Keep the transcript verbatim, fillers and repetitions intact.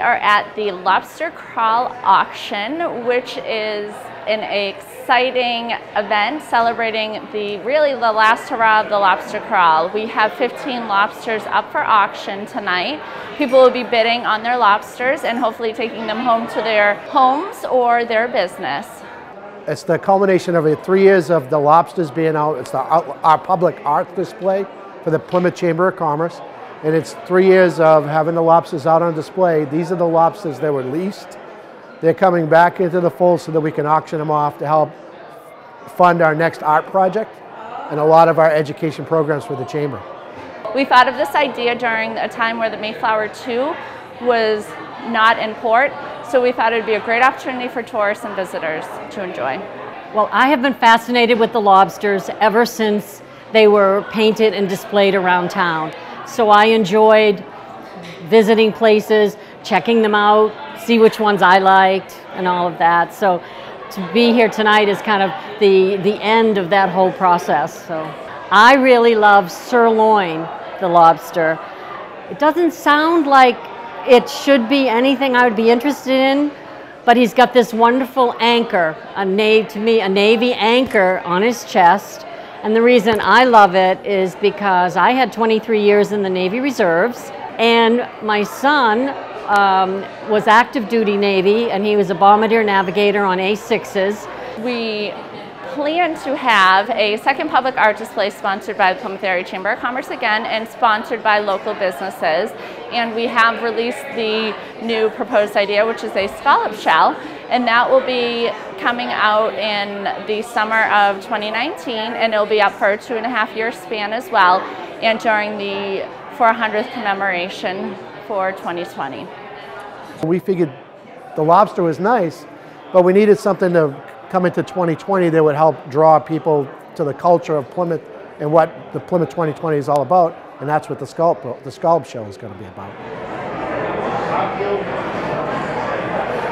are at the Lobster Crawl Auction, which is an exciting event celebrating the really the last hurrah of the lobster crawl. We have fifteen lobsters up for auction tonight. People will be bidding on their lobsters and hopefully taking them home to their homes or their business. It's the culmination of three years of the lobsters being out. It's the, our public art display for the Plymouth Chamber of Commerce. And it's three years of having the lobsters out on display. These are the lobsters that were leased. They're coming back into the fold so that we can auction them off to help fund our next art project and a lot of our education programs for the Chamber. We thought of this idea during a time where the Mayflower two was not in port, so we thought it would be a great opportunity for tourists and visitors to enjoy. Well, I have been fascinated with the lobsters ever since they were painted and displayed around town. So I enjoyed visiting places, checking them out, see which ones I liked and all of that. So to be here tonight is kind of the, the end of that whole process. So I really love sirloin, the lobster. It doesn't sound like it should be anything I would be interested in, but he's got this wonderful anchor, a navy, to me, a Navy anchor on his chest. And the reason I love it is because I had twenty-three years in the Navy Reserves, and my son um, was active duty Navy, and he was a bombardier navigator on A sixes. We plan to have a second public art display sponsored by the Plymouth Area Chamber of Commerce again and sponsored by local businesses. And we have released the new proposed idea, which is a scallop shell, and that will be coming out in the summer of twenty nineteen, and it'll be up for a two and a half year span as well, and during the four hundredth commemoration for twenty twenty. We figured the lobster was nice, but we needed something to come into twenty twenty that would help draw people to the culture of Plymouth and what the Plymouth twenty twenty is all about, and that's what the scallop, the scallop show is going to be about.